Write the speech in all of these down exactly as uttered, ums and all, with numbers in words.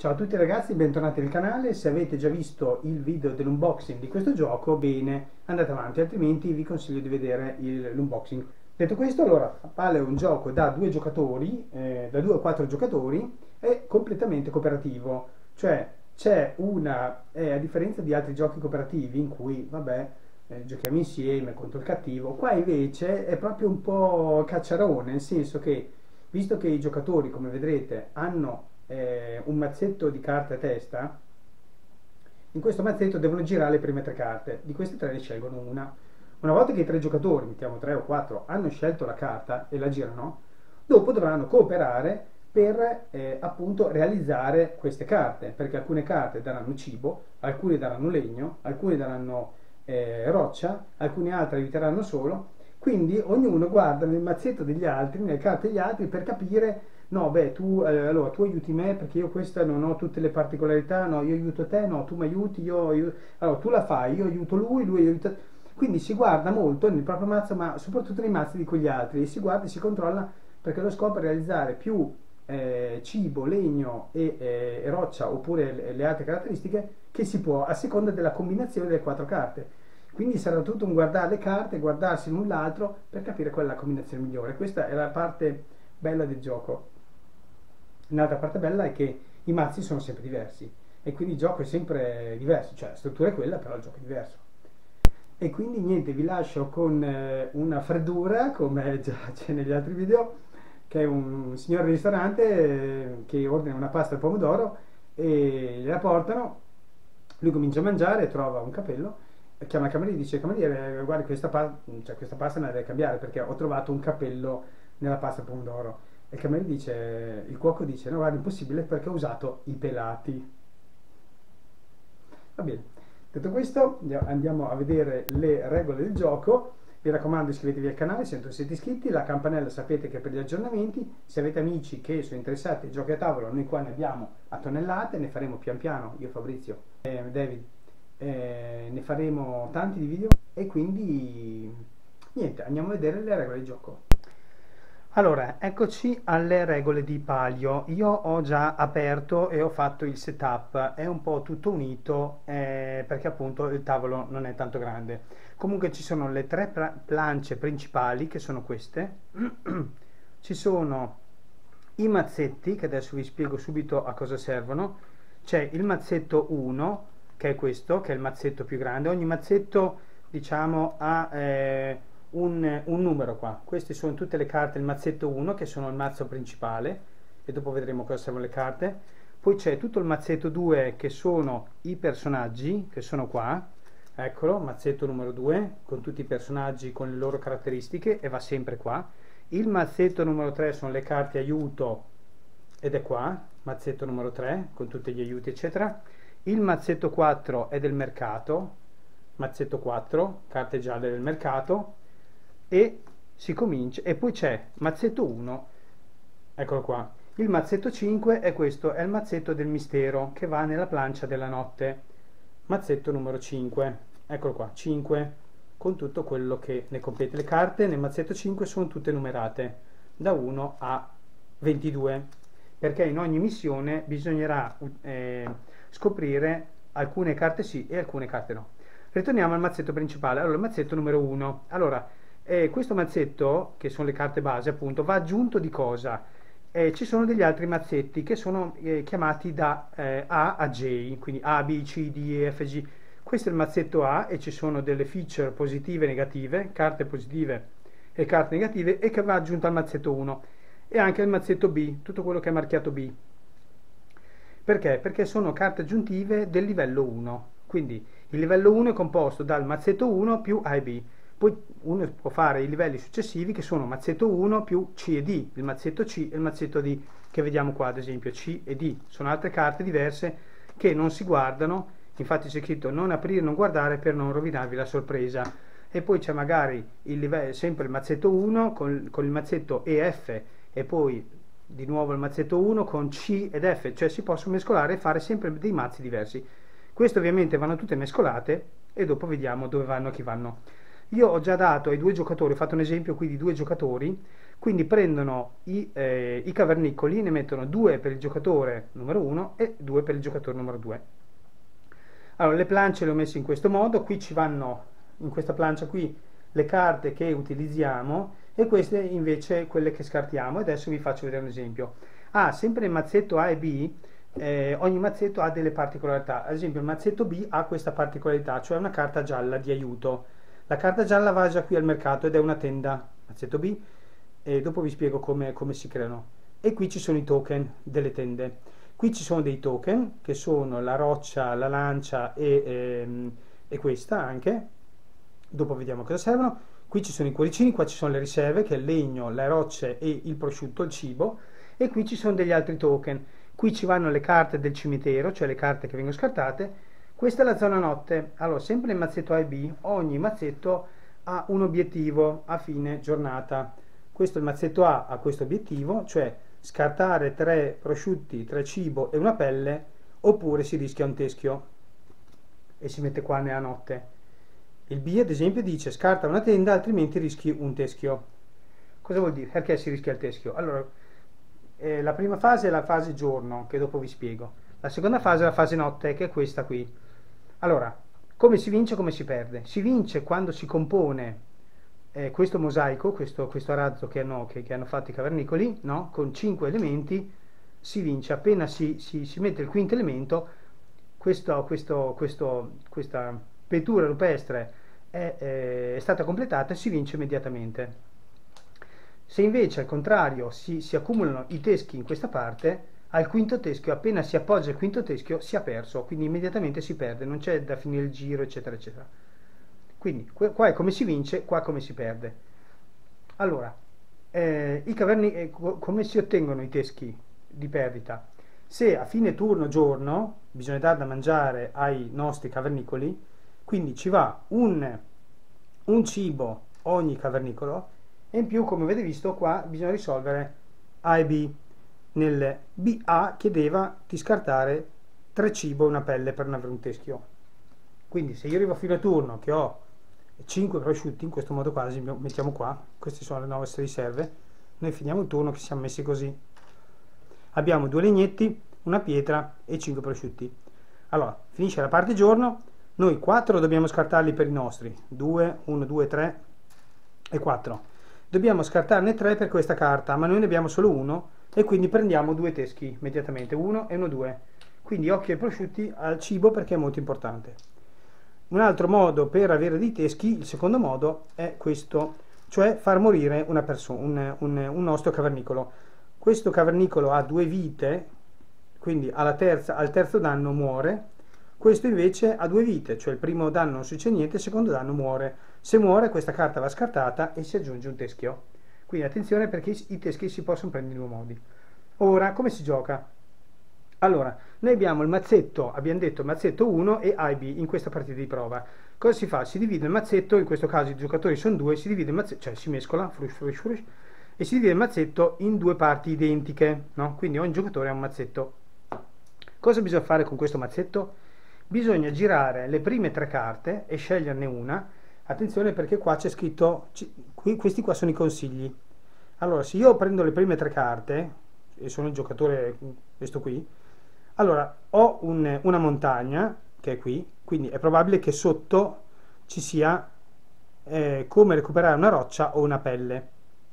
Ciao a tutti ragazzi, bentornati nel canale. Se avete già visto il video dell'unboxing di questo gioco, bene, andate avanti, altrimenti vi consiglio di vedere l'unboxing. Detto questo, allora, Pal è un gioco da due giocatori, eh, da due a quattro giocatori, è completamente cooperativo, cioè c'è una, eh, a differenza di altri giochi cooperativi in cui, vabbè, eh, giochiamo insieme contro il cattivo, qua invece è proprio un po' cacciarone, nel senso che, visto che i giocatori, come vedrete, hanno eh, un mazzetto di carte a testa, in questo mazzetto devono girare le prime tre carte, di queste tre ne scelgono una. Una volta che i tre giocatori, mettiamo tre o quattro, hanno scelto la carta e la girano, dopo dovranno cooperare per eh, appunto realizzare queste carte, perché alcune carte daranno cibo, alcune daranno legno, alcune daranno eh, roccia, alcune altre aiuteranno solo, quindi ognuno guarda nel mazzetto degli altri, nelle carte degli altri, per capire, no, beh, tu, eh, allora, tu aiuti me perché io questa non ho tutte le particolarità, no, io aiuto te, no, tu mi aiuti, io aiuto, allora tu la fai, io aiuto lui, lui aiuta. Quindi si guarda molto nel proprio mazzo, ma soprattutto nei mazzi di quegli altri, e si guarda e si controlla, perché lo scopo è realizzare più eh, cibo, legno e, eh, e roccia, oppure le, le altre caratteristiche che si può, a seconda della combinazione delle quattro carte. Quindi sarà tutto un guardare le carte, guardarsi l'un l'altro per capire qual è la combinazione migliore. Questa è la parte bella del gioco. Un'altra parte bella è che i mazzi sono sempre diversi e quindi il gioco è sempre diverso, cioè la struttura è quella, però il gioco è diverso. E quindi niente, vi lascio con eh, una freddura, come già c'è negli altri video, che è un signore al ristorante eh, che ordina una pasta al pomodoro e gliela portano, lui comincia a mangiare, trova un capello, chiama il cameriere e dice: cameriere, guardi, questa, pa- cioè, questa pasta me la deve cambiare perché ho trovato un capello nella pasta al pomodoro. E il cameriere dice, il cuoco dice: no, guarda, impossibile perché ho usato i pelati. Va bene, detto questo andiamo a vedere le regole del gioco. Vi raccomando, iscrivetevi al canale se non siete iscritti, la campanella sapete che è per gli aggiornamenti. Se avete amici che sono interessati ai giochi a tavola, noi qua ne abbiamo a tonnellate, ne faremo pian piano, io, Fabrizio e David, eh, ne faremo tanti di video, e quindi niente, andiamo a vedere le regole del gioco. Allora, eccoci alle regole di Palio. Io ho già aperto e ho fatto il setup, è un po' tutto unito eh, perché appunto il tavolo non è tanto grande. Comunque ci sono le tre plance principali, che sono queste. Ci sono i mazzetti, che adesso vi spiego subito a cosa servono. C'è il mazzetto uno, che è questo, che è il mazzetto più grande. Ogni mazzetto, diciamo, ha eh, un, un numero qua. Queste sono tutte le carte del mazzetto uno, che sono il mazzo principale, e dopo vedremo cosa servono le carte. Poi c'è tutto il mazzetto due, che sono i personaggi, che sono qua. Eccolo, mazzetto numero due, con tutti i personaggi con le loro caratteristiche, e va sempre qua. Il mazzetto numero tre sono le carte aiuto, ed è qua, mazzetto numero tre, con tutti gli aiuti eccetera. Il mazzetto quattro è del mercato, mazzetto quattro, carte gialle del mercato, e si comincia. E poi c'è mazzetto uno, eccolo qua. Il mazzetto cinque è questo, è il mazzetto del mistero, che va nella plancia della notte. Mazzetto numero cinque, eccolo qua, cinque, con tutto quello che ne completa. Le carte nel mazzetto cinque sono tutte numerate da uno a ventidue, perché in ogni missione bisognerà eh, scoprire alcune carte sì e alcune carte no. Ritorniamo al mazzetto principale. Allora, il mazzetto numero uno. Allora, eh, questo mazzetto, che sono le carte base appunto, va aggiunto di cosa? Eh, ci sono degli altri mazzetti che sono eh, chiamati da eh, A a J, quindi A, B, C, D, E, F, G. Questo è il mazzetto A, e ci sono delle feature positive e negative, carte positive e carte negative, e che va aggiunto al mazzetto uno. E anche il mazzetto B, tutto quello che è marchiato B. Perché? Perché sono carte aggiuntive del livello uno. Quindi il livello uno è composto dal mazzetto uno più A e B. Poi uno può fare i livelli successivi, che sono mazzetto uno più C e D, il mazzetto C e il mazzetto D, che vediamo qua ad esempio. C e D sono altre carte diverse che non si guardano, infatti c'è scritto non aprire, non guardare, per non rovinarvi la sorpresa. E poi c'è magari il livello, sempre il mazzetto uno con, con il mazzetto E F, e poi di nuovo il mazzetto uno con C ed F, cioè si possono mescolare e fare sempre dei mazzi diversi. Queste ovviamente vanno tutte mescolate, e dopo vediamo dove vanno e chi vanno. Io ho già dato ai due giocatori, ho fatto un esempio qui di due giocatori, Quindi prendono i, eh, i cavernicoli, ne mettono due per il giocatore numero uno e due per il giocatore numero due. Allora, le planche le ho messe in questo modo, qui ci vanno, in questa plancia qui, le carte che utilizziamo e queste invece quelle che scartiamo. E adesso vi faccio vedere un esempio. Ah, sempre nel mazzetto A e B, eh, ogni mazzetto ha delle particolarità. Ad esempio il mazzetto B ha questa particolarità, cioè una carta gialla di aiuto. La carta gialla va già qui al mercato ed è una tenda, mazzetto B, e dopo vi spiego come, come si creano. E qui ci sono i token delle tende. Qui ci sono dei token che sono la roccia, la lancia e, ehm, e questa anche. Dopo vediamo cosa servono. Qui ci sono i cuoricini, qua ci sono le riserve che è il legno, le rocce e il prosciutto, il cibo. E qui ci sono degli altri token. Qui ci vanno le carte del cimitero, cioè le carte che vengono scartate. Questa è la zona notte. Allora, sempre nel mazzetto A e B, ogni mazzetto ha un obiettivo a fine giornata. Questo il mazzetto A ha questo obiettivo, cioè scartare tre prosciutti, tre cibo e una pelle, oppure si rischia un teschio e si mette qua nella notte. Il B ad esempio dice scarta una tenda altrimenti rischi un teschio. Cosa vuol dire? Perché si rischia il teschio? Allora, eh, la prima fase è la fase giorno, che dopo vi spiego. La seconda fase è la fase notte, che è questa qui. Allora, come si vince, come si perde? Si vince quando si compone eh, questo mosaico, questo, questo arazzo che hanno, che, che hanno fatto i cavernicoli, no? Con cinque elementi, si vince. Appena si, si, si mette il quinto elemento, questo, questo, questo, questa pittura rupestre è, è, è stata completata e si vince immediatamente. Se invece al contrario si, si accumulano i teschi in questa parte, al quinto teschio, appena si appoggia il quinto teschio, si è perso, quindi immediatamente si perde, non c'è da finire il giro, eccetera, eccetera. Quindi qua è come si vince, qua come si perde. Allora, eh, i caverni, eh, come si ottengono i teschi di perdita? Se a fine turno giorno bisogna dare da mangiare ai nostri cavernicoli, quindi ci va un, un cibo ogni cavernicolo, e in più, come avete visto qua, bisogna risolvere A e B. Nel B A chiedeva di scartare tre cibo e una pelle per non avere un teschio. Quindi se io arrivo a fine turno che ho cinque prosciutti, in questo modo qua, mettiamo qua, queste sono le nostre riserve, noi finiamo il turno che siamo messi così. Abbiamo due legnetti, una pietra e cinque prosciutti. Allora, finisce la parte giorno, noi quattro dobbiamo scartarli per i nostri, due, uno, due, tre e quattro. Dobbiamo scartarne tre per questa carta, ma noi ne abbiamo solo uno e quindi prendiamo due teschi immediatamente, uno e uno, due. Quindi occhio ai prosciutti, al cibo, perché è molto importante. Un altro modo per avere dei teschi, il secondo modo, è questo, cioè far morire una persona, un, un, un nostro cavernicolo. Questo cavernicolo ha due vite, quindi alla terza, al terzo danno muore. Questo invece ha due vite, cioè il primo danno non succede niente, il secondo danno muore. Se muore questa carta va scartata e si aggiunge un teschio. Quindi attenzione perché i, i teschi si possono prendere in due modi. Ora, come si gioca? Allora, noi abbiamo il mazzetto, abbiamo detto mazzetto uno e A e B in questa partita di prova. Cosa si fa? Si divide il mazzetto, in questo caso i giocatori sono due, si divide il mazzetto, cioè si mescola, frush, frush, frush, e si divide il mazzetto in due parti identiche, no? Quindi ogni giocatore ha un mazzetto. Cosa bisogna fare con questo mazzetto? Bisogna girare le prime tre carte e sceglierne una. Attenzione perché qua c'è scritto, qui, questi qua sono i consigli. Allora, se io prendo le prime tre carte, e sono il giocatore, questo qui, allora ho un, una montagna, che è qui, quindi è probabile che sotto ci sia eh, come recuperare una roccia o una pelle.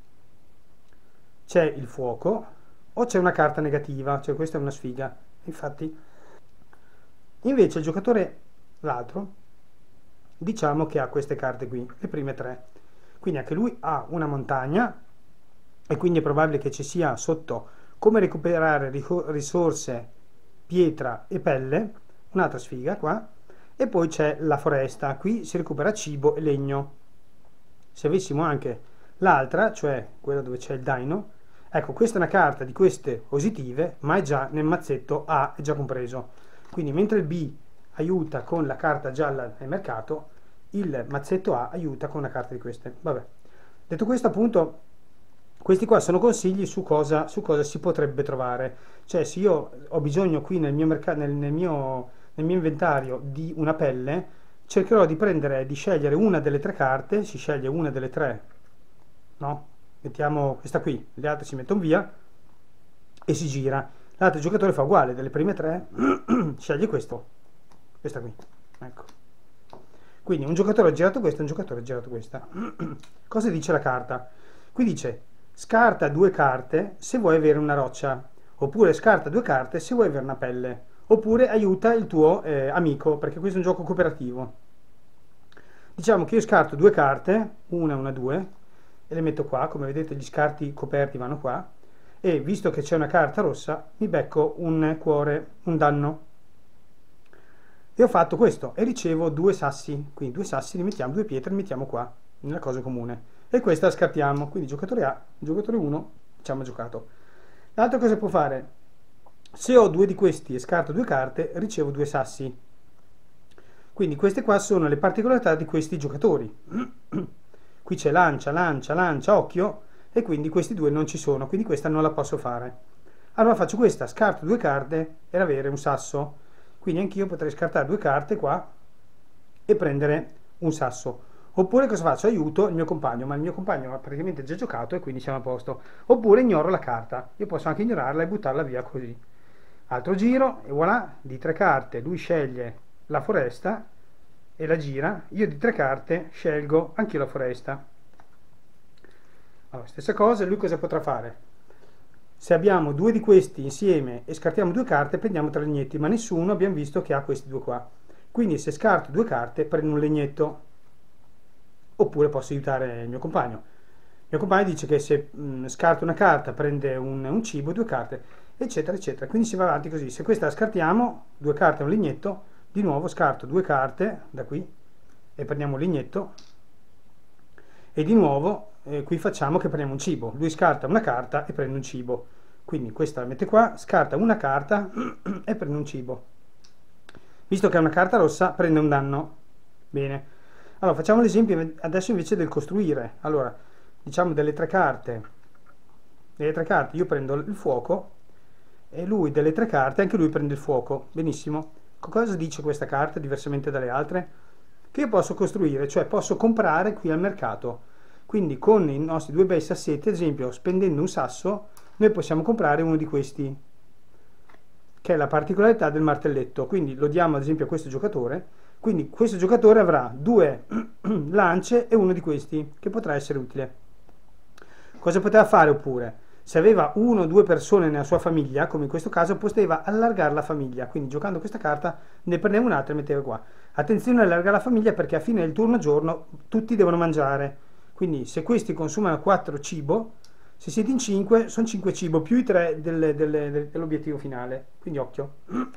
C'è il fuoco, o c'è una carta negativa, cioè questa è una sfiga. Infatti, invece il giocatore, l'altro, diciamo che ha queste carte qui, le prime tre. Quindi anche lui ha una montagna, e quindi è probabile che ci sia sotto come recuperare risorse, pietra e pelle, un'altra sfiga qua, e poi c'è la foresta, qui si recupera cibo e legno. Se avessimo anche l'altra, cioè quella dove c'è il daino, ecco, questa è una carta di queste positive, ma è già nel mazzetto A, è già compreso. Quindi mentre il B aiuta con la carta gialla nel mercato, il mazzetto A aiuta con una carta di queste. Vabbè. Detto questo, appunto, questi qua sono consigli su cosa, su cosa si potrebbe trovare. Cioè, se io ho bisogno qui nel mio, mercato, nel, nel, mio, nel mio inventario di una pelle, cercherò di prendere, di scegliere una delle tre carte, si sceglie una delle tre, no? mettiamo questa qui, le altre si mettono via e si gira. L'altro giocatore fa uguale, delle prime tre sceglie questo, questa qui, ecco. Quindi un giocatore ha girato questa, un giocatore ha girato questa. Cosa dice la carta? Qui dice scarta due carte se vuoi avere una roccia, oppure scarta due carte se vuoi avere una pelle, oppure aiuta il tuo eh, amico, perché questo è un gioco cooperativo. Diciamo che io scarto due carte, una, una, due, e le metto qua, come vedete gli scarti coperti vanno qua, e visto che c'è una carta rossa mi becco un cuore, un danno. E ho fatto questo e ricevo due sassi, quindi due sassi li mettiamo, due pietre li mettiamo qua, nella cosa comune. E questa la scartiamo, quindi giocatore A, giocatore uno, diciamo giocato. L'altra cosa può fare, se ho due di questi e scarto due carte, ricevo due sassi. Quindi queste qua sono le particolarità di questi giocatori. Qui c'è lancia, lancia, lancia, occhio, e quindi questi due non ci sono, quindi questa non la posso fare. Allora faccio questa, scarto due carte per avere un sasso. Quindi anch'io potrei scartare due carte qua e prendere un sasso. Oppure cosa faccio? Aiuto il mio compagno, ma il mio compagno ha praticamente già giocato e quindi siamo a posto. Oppure ignoro la carta, io posso anche ignorarla e buttarla via così. Altro giro e voilà, di tre carte lui sceglie la foresta e la gira, io di tre carte scelgo anch'io la foresta. Allora, stessa cosa, lui cosa potrà fare? Se abbiamo due di questi insieme e scartiamo due carte, prendiamo tre legnetti, ma nessuno abbiamo visto che ha questi due qua. Quindi se scarto due carte, prendo un legnetto. Oppure posso aiutare il mio compagno. Il mio compagno dice che se mh, scarto una carta, prende un, un cibo, due carte, eccetera, eccetera. Quindi si va avanti così. Se questa la scartiamo, due carte e un legnetto, di nuovo scarto due carte da qui e prendiamo un legnetto. E di nuovo eh, qui facciamo che prendiamo un cibo. Lui scarta una carta e prende un cibo. Quindi questa la mette qua, scarta una carta e prende un cibo. Visto che è una carta rossa, prende un danno. Bene. Allora facciamo l'esempio adesso invece del costruire. Allora, diciamo delle tre carte. Delle tre carte io prendo il fuoco e lui delle tre carte anche lui prende il fuoco. Benissimo. Cosa dice questa carta diversamente dalle altre? Che io posso costruire, cioè posso comprare qui al mercato. Quindi con i nostri due bei sassetti, ad esempio, spendendo un sasso, noi possiamo comprare uno di questi, che è la particolarità del martelletto. Quindi lo diamo ad esempio a questo giocatore. Quindi questo giocatore avrà due lance e uno di questi, che potrà essere utile. Cosa poteva fare oppure? Se aveva uno o due persone nella sua famiglia, come in questo caso, poteva allargare la famiglia. Quindi giocando questa carta ne prendeva un'altra e metteva qua. Attenzione a allargare la famiglia perché a fine del turno giorno tutti devono mangiare. Quindi se questi consumano quattro cibo, se siete in cinque, sono cinque cibo più i tre del, del, dell'obiettivo finale. Quindi occhio.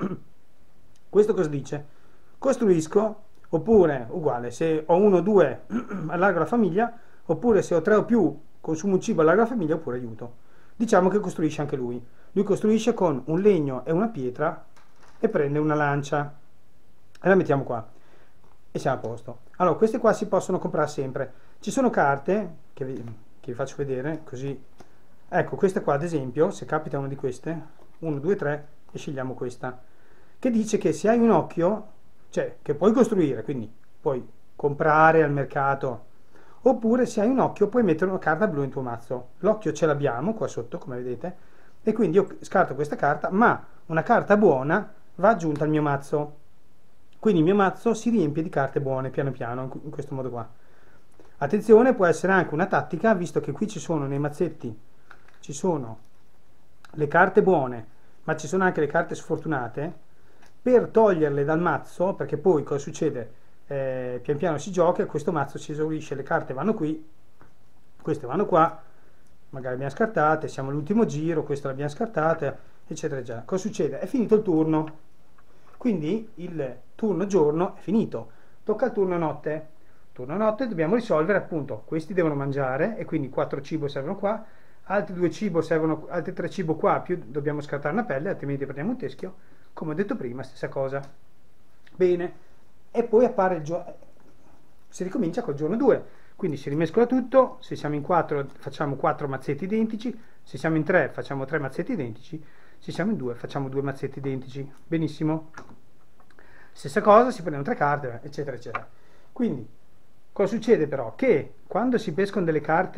Questo cosa dice? Costruisco, oppure uguale, se ho uno o due allargo la famiglia, oppure se ho tre o più consumo un cibo allargo la famiglia, oppure aiuto. Diciamo che costruisce anche lui. Lui costruisce con un legno e una pietra e prende una lancia e la mettiamo qua e siamo a posto. Allora queste qua si possono comprare sempre. Ci sono carte che vi, che vi faccio vedere così. Ecco, questa qua ad esempio, se capita una di queste, uno, due, tre e scegliamo questa, che dice che se hai un occhio, cioè che puoi costruire, quindi puoi comprare al mercato, oppure se hai un occhio puoi mettere una carta blu in tuo mazzo. L'occhio ce l'abbiamo qua sotto, come vedete, e quindi io scarto questa carta, ma una carta buona va aggiunta al mio mazzo. Quindi il mio mazzo si riempie di carte buone piano piano, in questo modo qua. Attenzione, può essere anche una tattica, visto che qui ci sono nei mazzetti, ci sono le carte buone, ma ci sono anche le carte sfortunate, per toglierle dal mazzo, perché poi cosa succede? Eh, pian piano si gioca, questo mazzo si esaurisce, le carte vanno qui, queste vanno qua, magari abbiamo scartate, siamo all'ultimo giro, queste le abbiamo scartate, eccetera, eccetera. Cosa succede? È finito il turno, quindi il turno giorno è finito, tocca il turno notte. Turno notte dobbiamo risolvere appunto, questi devono mangiare e quindi quattro cibo servono qua, altri due cibo servono, altri tre cibo qua, più dobbiamo scartare una pelle, altrimenti prendiamo un teschio. Come ho detto prima, stessa cosa. Bene, e poi appare il giorno, si ricomincia col giorno due, quindi si rimescola tutto, se siamo in quattro facciamo quattro mazzetti identici, se siamo in tre facciamo tre mazzetti identici, se siamo in due facciamo due mazzetti identici. Benissimo. Stessa cosa, si prendono tre carte, eccetera, eccetera. Quindi, cosa succede però? Che quando si pescano delle carte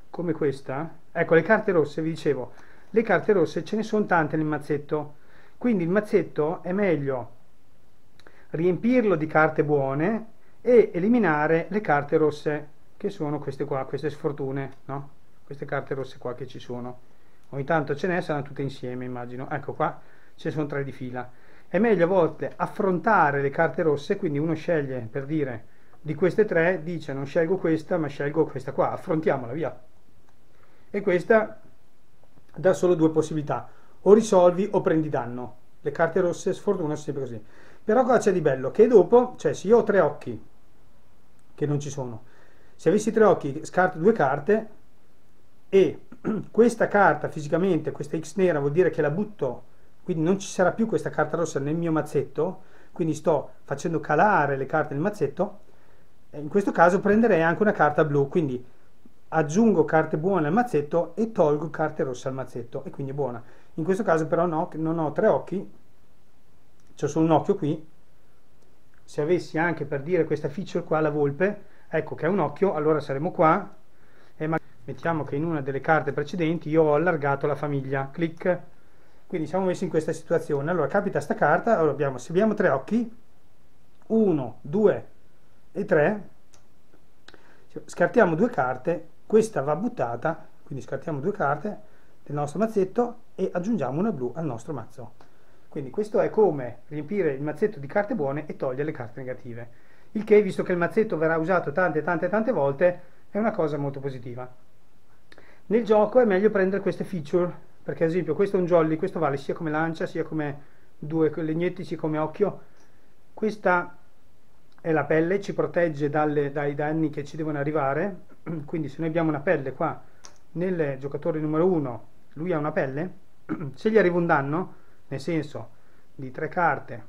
come questa, ecco le carte rosse, vi dicevo, le carte rosse ce ne sono tante nel mazzetto, quindi il mazzetto è meglio riempirlo di carte buone e eliminare le carte rosse, che sono queste qua, queste sfortune, no? Queste carte rosse qua che ci sono. Ogni tanto ce n'è, saranno tutte insieme, immagino. Ecco qua, ce ne sono tre di fila. È meglio a volte affrontare le carte rosse, quindi uno sceglie, per dire, di queste tre, dice non scelgo questa, ma scelgo questa qua, affrontiamola, via. E questa dà solo due possibilità, o risolvi o prendi danno. Le carte rosse sfortuna sono sempre così. Però cosa c'è di bello? Che dopo, cioè se io ho tre occhi, che non ci sono, se avessi tre occhi scarto due carte e questa carta fisicamente, questa X nera vuol dire che la butto, quindi non ci sarà più questa carta rossa nel mio mazzetto, quindi sto facendo calare le carte nel mazzetto, in questo caso prenderei anche una carta blu, quindi aggiungo carte buone al mazzetto e tolgo carte rosse al mazzetto e quindi è buona. In questo caso però no, non ho tre occhi, c'ho solo un occhio qui. Se avessi anche, per dire, questa feature qua, la volpe, ecco che è un occhio, allora saremo qua e mettiamo che in una delle carte precedenti io ho allargato la famiglia, clic, quindi siamo messi in questa situazione. Allora capita sta carta, allora abbiamo, se abbiamo tre occhi, uno, due e tre, scartiamo due carte, questa va buttata, quindi scartiamo due carte del nostro mazzetto e aggiungiamo una blu al nostro mazzo. Quindi questo è come riempire il mazzetto di carte buone e togliere le carte negative, il che, visto che il mazzetto verrà usato tante tante tante volte, è una cosa molto positiva. Nel gioco è meglio prendere queste feature, perché ad esempio questo è un jolly, questo vale sia come lancia, sia come due legnetti, sia come occhio. Questa è la pelle, ci protegge dalle, dai danni che ci devono arrivare, quindi se noi abbiamo una pelle qua, nel giocatore numero uno, lui ha una pelle, se gli arriva un danno, nel senso di tre carte,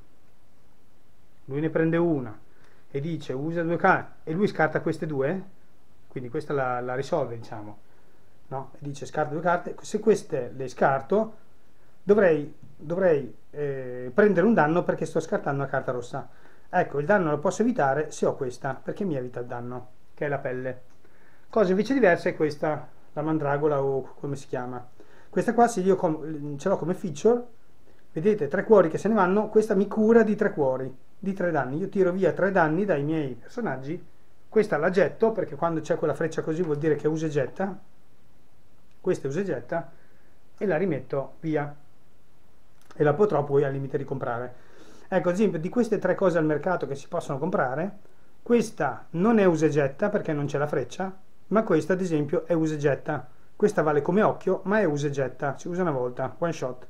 lui ne prende una e dice usa due carte e lui scarta queste due, quindi questa la, la risolve, diciamo, no? E dice scarta due carte, se queste le scarto dovrei, dovrei eh, prendere un danno perché sto scartando una carta rossa. Ecco, il danno lo posso evitare se ho questa, perché mi evita il danno, che è la pelle. Cosa invece diversa è questa, la mandragola o come si chiama. Questa qua, se io ce l'ho come feature, vedete, tre cuori che se ne vanno, questa mi cura di tre cuori, di tre danni. Io tiro via tre danni dai miei personaggi, questa la getto, perché quando c'è quella freccia così vuol dire che usa e getta, questa usa e getta, e la rimetto via. E la potrò poi al limite ricomprare. Ecco, ad esempio, di queste tre cose al mercato che si possono comprare, questa non è usa e getta perché non c'è la freccia, ma questa ad esempio è usa e getta. Questa vale come occhio, ma è usa e getta, si usa una volta, one shot.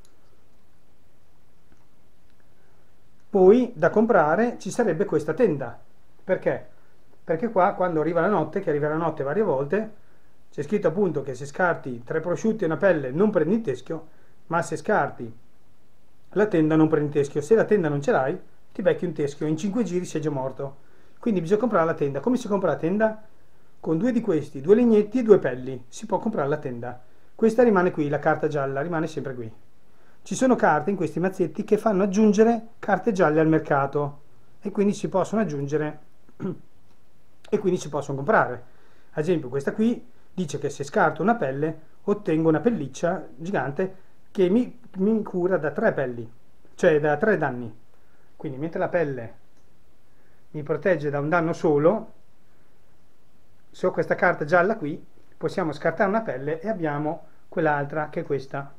Poi da comprare ci sarebbe questa tenda. Perché? Perché qua quando arriva la notte, che arriva la notte varie volte, c'è scritto appunto che se scarti tre prosciutti e una pelle non prendi il teschio, ma se scarti la tenda non prendi il teschio. Se la tenda non ce l'hai, ti becchi un teschio, in cinque giri sei già morto. Quindi bisogna comprare la tenda. Come si compra la tenda? Con due di questi, due legnetti e due pelli, si può comprare la tenda. Questa rimane qui, la carta gialla rimane sempre qui. Ci sono carte in questi mazzetti che fanno aggiungere carte gialle al mercato e quindi si possono aggiungere e quindi si possono comprare. Ad esempio questa qui dice che se scarto una pelle ottengo una pelliccia gigante che mi, mi cura da tre pelli, cioè da tre danni. Quindi mentre la pelle mi protegge da un danno solo, se ho questa carta gialla qui possiamo scartare una pelle e abbiamo quell'altra che è questa.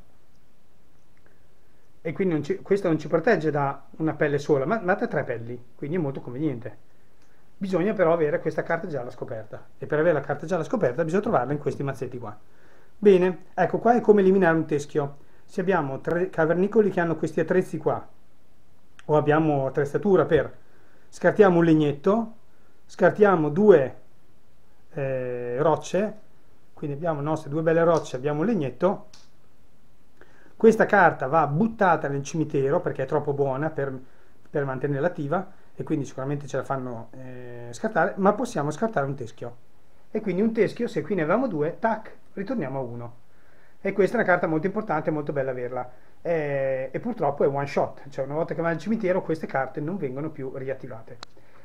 E quindi non ci, questa non ci protegge da una pelle sola, ma, ma da tre pelli, quindi è molto conveniente. Bisogna però avere questa carta gialla scoperta, e per avere la carta gialla scoperta bisogna trovarla in questi mazzetti qua. Bene, ecco qua è come eliminare un teschio. Se abbiamo tre cavernicoli che hanno questi attrezzi qua, o abbiamo attrezzatura per, scartiamo un legnetto, scartiamo due eh, rocce, quindi abbiamo le nostre due belle rocce, abbiamo un legnetto. Questa carta va buttata nel cimitero perché è troppo buona per, per mantenerla attiva e quindi sicuramente ce la fanno eh, scartare, ma possiamo scartare un teschio. E quindi un teschio, se qui ne avevamo due, tac, ritorniamo a uno. E questa è una carta molto importante e molto bella averla. E, e purtroppo è one shot, cioè una volta che va al cimitero queste carte non vengono più riattivate.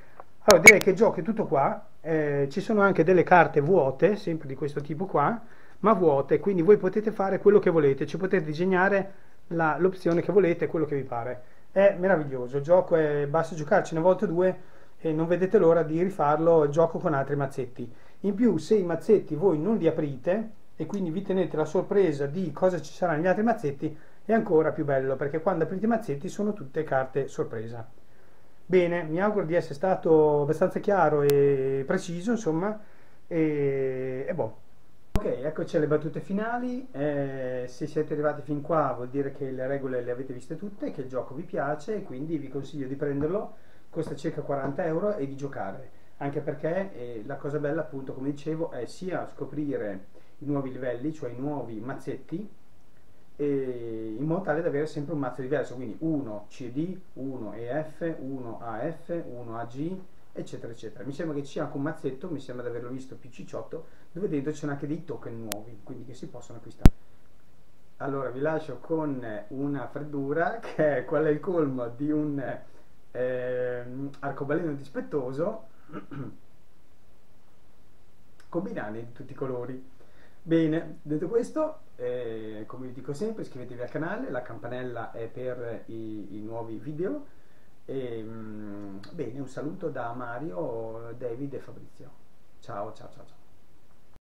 Allora direi che il gioco è tutto qua. Eh, ci sono anche delle carte vuote, sempre di questo tipo qua, ma vuote, quindi voi potete fare quello che volete, ci potete disegnare la- l'opzione che volete, quello che vi pare. È meraviglioso, il gioco è, basta giocarci una volta o due e non vedete l'ora di rifarlo, il gioco con altri mazzetti. In più, se i mazzetti voi non li aprite e quindi vi tenete la sorpresa di cosa ci sarà negli altri mazzetti, è ancora più bello, perché quando aprite i mazzetti sono tutte carte sorpresa. Bene, mi auguro di essere stato abbastanza chiaro e preciso, insomma, e, e boh. Ok, eccoci alle battute finali. Eh, se siete arrivati fin qua vuol dire che le regole le avete viste tutte, che il gioco vi piace e quindi vi consiglio di prenderlo, costa circa quaranta euro e di giocare, anche perché eh, la cosa bella appunto come dicevo è sia scoprire i nuovi livelli, cioè i nuovi mazzetti, e in modo tale da avere sempre un mazzo diverso, quindi uno C D, uno E F, uno A F, uno A G, eccetera eccetera. Mi sembra che ci sia anche un mazzetto, mi sembra di averlo visto più cicciotto, dove dentro ci sono anche dei token nuovi, quindi che si possono acquistare. Allora vi lascio con una freddura che è qual è il colmo di un ehm, arcobaleno dispettoso con binane di tutti i colori. Bene, detto questo, eh, come vi dico sempre, iscrivetevi al canale, la campanella è per i, i nuovi video. E, mm, bene, un saluto da Mario, David e Fabrizio. Ciao, ciao, ciao, ciao.